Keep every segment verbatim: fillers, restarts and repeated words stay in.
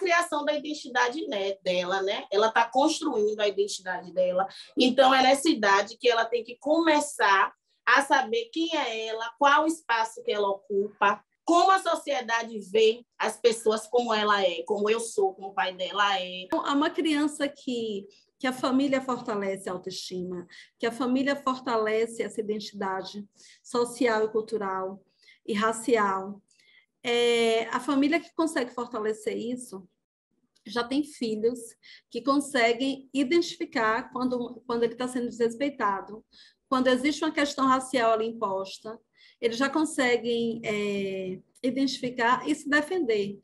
criação da identidade, né, dela, né? Ela está construindo a identidade dela. Então, é nessa idade que ela tem que começar a saber quem é ela, qual o espaço que ela ocupa, como a sociedade vê as pessoas como ela é, como eu sou, como o pai dela é. Há uma criança que, que a família fortalece a autoestima, que a família fortalece essa identidade social e cultural e racial. É, a família que consegue fortalecer isso já tem filhos que conseguem identificar quando, quando ele está sendo desrespeitado, quando existe uma questão racial ali imposta, eles já conseguem é, identificar e se defender.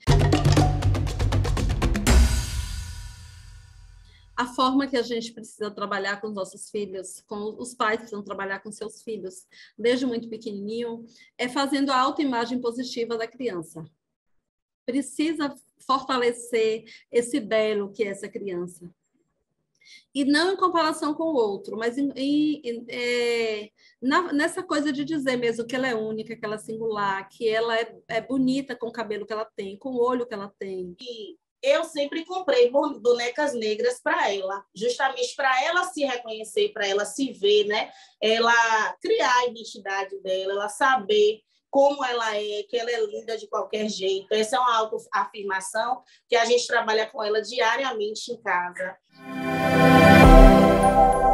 A forma que a gente precisa trabalhar com os nossos filhos, com os pais precisam trabalhar com seus filhos, desde muito pequenininho, é fazendo a autoimagem positiva da criança. Precisa fortalecer esse belo que é essa criança. E não em comparação com o outro, mas em, em, é, na, nessa coisa de dizer mesmo que ela é única, que ela é singular, que ela é, é bonita com o cabelo que ela tem, com o olho que ela tem. E eu sempre comprei bonecas negras para ela, justamente para ela se reconhecer, para ela se ver, né? Ela criar a identidade dela, ela saber como ela é, que ela é linda de qualquer jeito. Essa é uma autoafirmação que a gente trabalha com ela diariamente em casa.